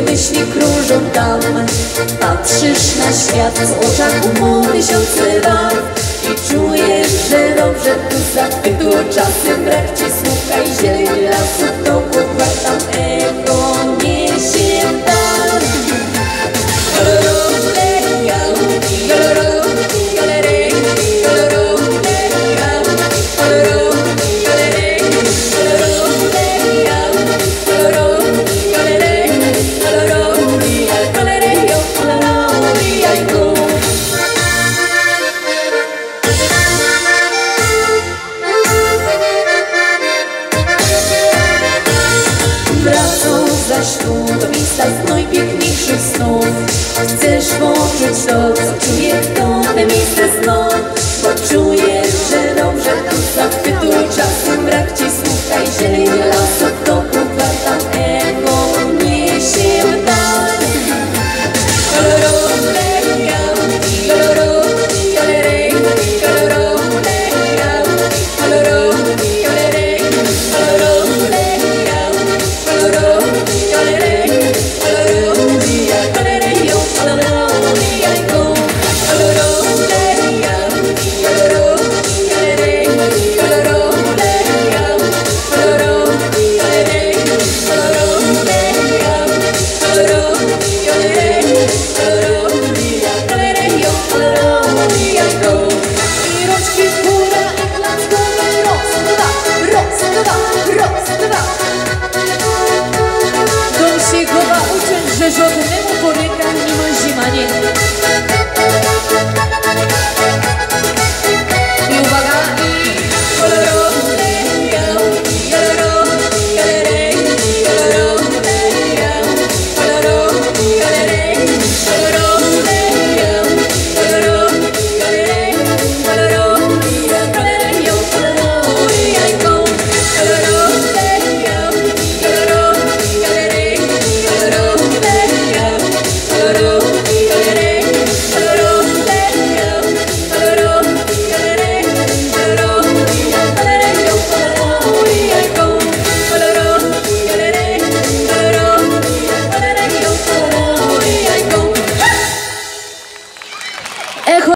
myśli krążą tam. Patrzysz na świat, w oczach upłyną tysiące lat i czujesz, że dobrze tu zachwytu. Czasem brak ci słucha i zieleń lasów dookoła tam echo niesie tam. Zaś tu do miejsca z najpiękniejszych snów. Chcesz poczuć to, co czuje to, te miejsce znów.